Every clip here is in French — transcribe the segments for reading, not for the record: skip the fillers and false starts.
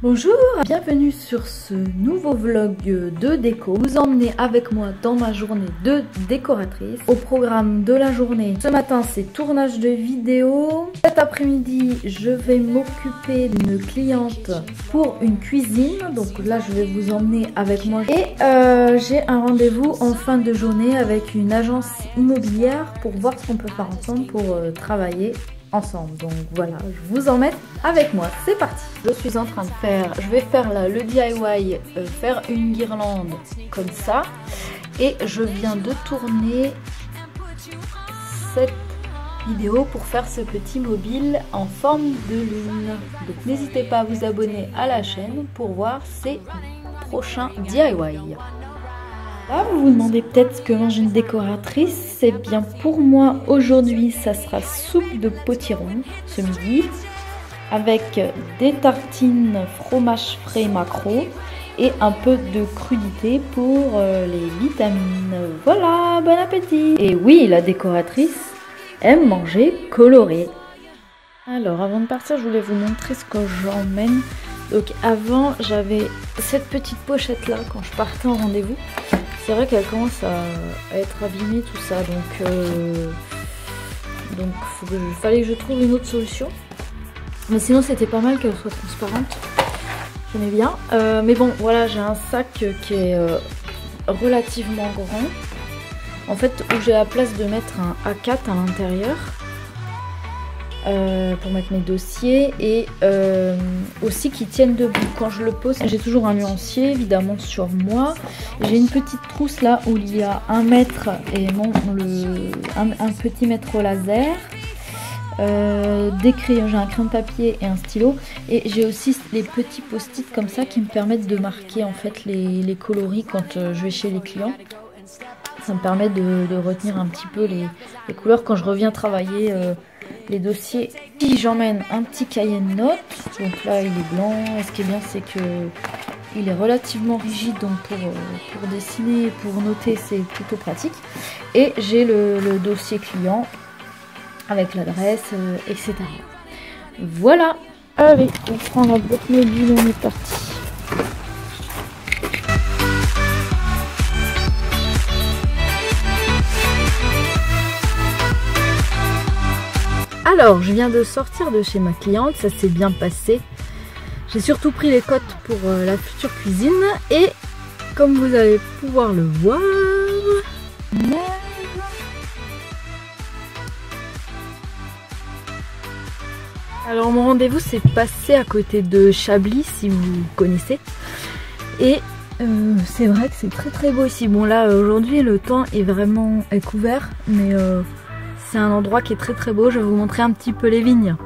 Bonjour, bienvenue sur ce nouveau vlog de déco. Vous emmenez avec moi dans ma journée de décoratrice. Au programme de la journée, ce matin c'est tournage de vidéo. Cet après-midi, je vais m'occuper d'une cliente pour une cuisine. Donc là, je vais vous emmener avec moi. Et j'ai un rendez-vous en fin de journée avec une agence immobilière pour voir ce qu'on peut faire ensemble pour travailler ensemble. Donc voilà, je vous emmène avec moi, c'est parti. Je suis en train de je vais faire là le DIY, faire une guirlande comme ça, et je viens de tourner cette vidéo pour faire ce petit mobile en forme de lune. Donc n'hésitez pas à vous abonner à la chaîne pour voir ces prochains DIY. Là, vous vous demandez peut-être ce que mange une décoratrice. C'est bien pour moi aujourd'hui, ça sera soupe de potiron ce midi avec des tartines fromage frais maquereau et un peu de crudité pour les vitamines. Voilà, bon appétit. Et oui, la décoratrice aime manger coloré. Alors, avant de partir, je voulais vous montrer ce que j'emmène. Donc avant, j'avais cette petite pochette là quand je partais en rendez-vous. C'est vrai qu'elle commence à être abîmée tout ça, donc fallait que je trouve une autre solution. Mais sinon c'était pas mal qu'elle soit transparente, j'aimais bien. Mais bon voilà, j'ai un sac qui est relativement grand. En fait, où j'ai la place de mettre un A4 à l'intérieur. Pour mettre mes dossiers et aussi qui tiennent debout. Quand je le pose, j'ai toujours un nuancier évidemment sur moi. J'ai une petite trousse là où il y a 1 mètre et un petit mètre laser, des crayons, j'ai un crayon de papier et un stylo, et j'ai aussi les petits post-it comme ça qui me permettent de marquer en fait les coloris quand je vais chez les clients. Ça me permet de retenir un petit peu les couleurs quand je reviens travailler les dossiers. Puis j'emmène un petit cahier de notes. Donc là il est blanc. Et ce qui est bien, c'est que il est relativement rigide, donc pour dessiner, pour noter, c'est plutôt pratique. Et j'ai le dossier client avec l'adresse, etc. Voilà. Allez, on prend la boîte mobile, on est parti. Alors, je viens de sortir de chez ma cliente, ça s'est bien passé. J'ai surtout pris les cotes pour la future cuisine et comme vous allez pouvoir le voir, alors mon rendez-vous s'est passé à côté de Chablis, si vous connaissez, et c'est vrai que c'est très beau ici. Bon là aujourd'hui le temps est vraiment couvert, mais c'est un endroit qui est très beau. Je vais vous montrer un petit peu les vignes.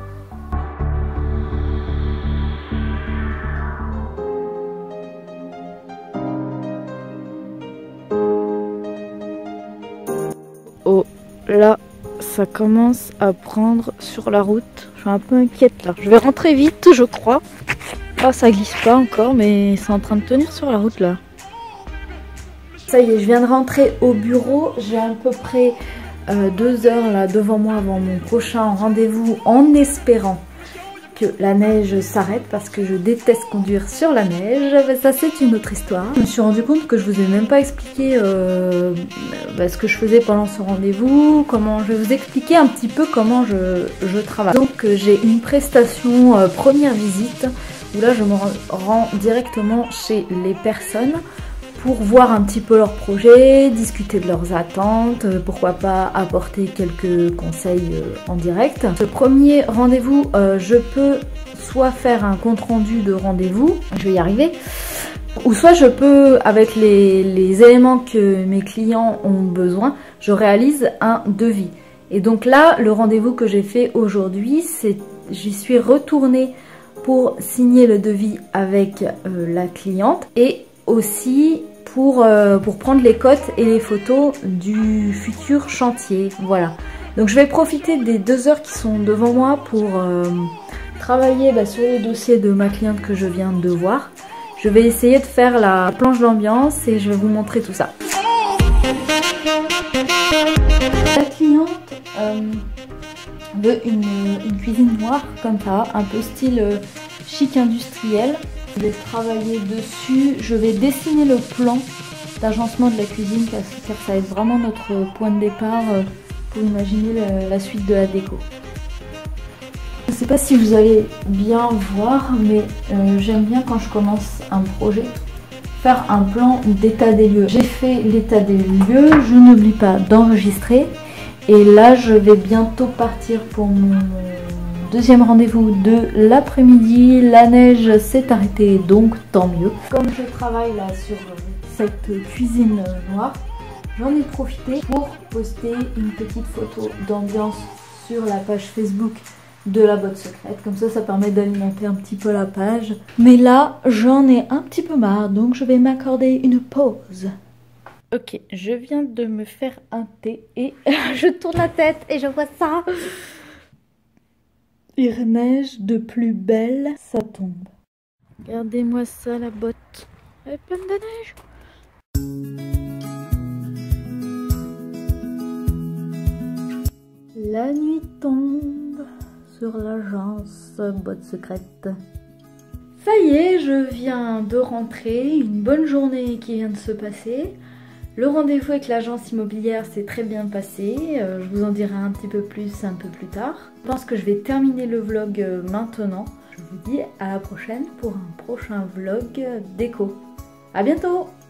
Oh là, ça commence à prendre sur la route. Je suis un peu inquiète là. Je vais rentrer vite, je crois. Ah, ça glisse pas encore, mais c'est en train de tenir sur la route là. Ça y est, je viens de rentrer au bureau. J'ai à peu près 2 heures là devant moi avant mon prochain rendez-vous, en espérant que la neige s'arrête parce que je déteste conduire sur la neige. Mais ça, c'est une autre histoire. Je me suis rendu compte que je vous ai même pas expliqué ce que je faisais pendant ce rendez-vous. Je vais vous expliquer un petit peu comment je travaille. Donc j'ai une prestation première visite où là je me rends directement chez les personnes pour voir un petit peu leurs projets, discuter de leurs attentes, pourquoi pas apporter quelques conseils en direct. Ce premier rendez-vous, je peux soit faire un compte-rendu de rendez-vous, je vais y arriver, ou soit je peux, avec les éléments que mes clients ont besoin, je réalise un devis. Et donc là, le rendez-vous que j'ai fait aujourd'hui, j'y suis retournée pour signer le devis avec la cliente et aussi pour prendre les cotes et les photos du futur chantier. Voilà. Donc je vais profiter des 2 heures qui sont devant moi pour travailler sur le dossier de ma cliente que je viens de voir. Je vais essayer de faire la planche d'ambiance et je vais vous montrer tout ça. La cliente On veut une cuisine noire comme ça, un peu style chic industriel. Je vais travailler dessus, je vais dessiner le plan d'agencement de la cuisine car ça va être vraiment notre point de départ pour imaginer la suite de la déco. Je ne sais pas si vous allez bien voir, mais j'aime bien quand je commence un projet faire un plan d'état des lieux. J'ai fait l'état des lieux, je n'oublie pas d'enregistrer et là je vais bientôt partir pour mon deuxième rendez-vous de l'après-midi. La neige s'est arrêtée donc tant mieux. Comme je travaille là sur cette cuisine noire, j'en ai profité pour poster une petite photo d'ambiance sur la page Facebook de la botte secrète, comme ça permet d'alimenter un petit peu la page. Mais là j'en ai un petit peu marre, donc je vais m'accorder une pause. Ok, je viens de me faire un thé et je tourne la tête et je vois ça. Il neige de plus belle, ça tombe. Regardez-moi ça, la botte, elle est pleine de neige. La nuit tombe sur l'agence botte secrète. Ça y est, je viens de rentrer, une bonne journée qui vient de se passer. Le rendez-vous avec l'agence immobilière s'est très bien passé, je vous en dirai un petit peu plus un peu plus tard. Je pense que je vais terminer le vlog maintenant. Je vous dis à la prochaine pour un prochain vlog déco. À bientôt!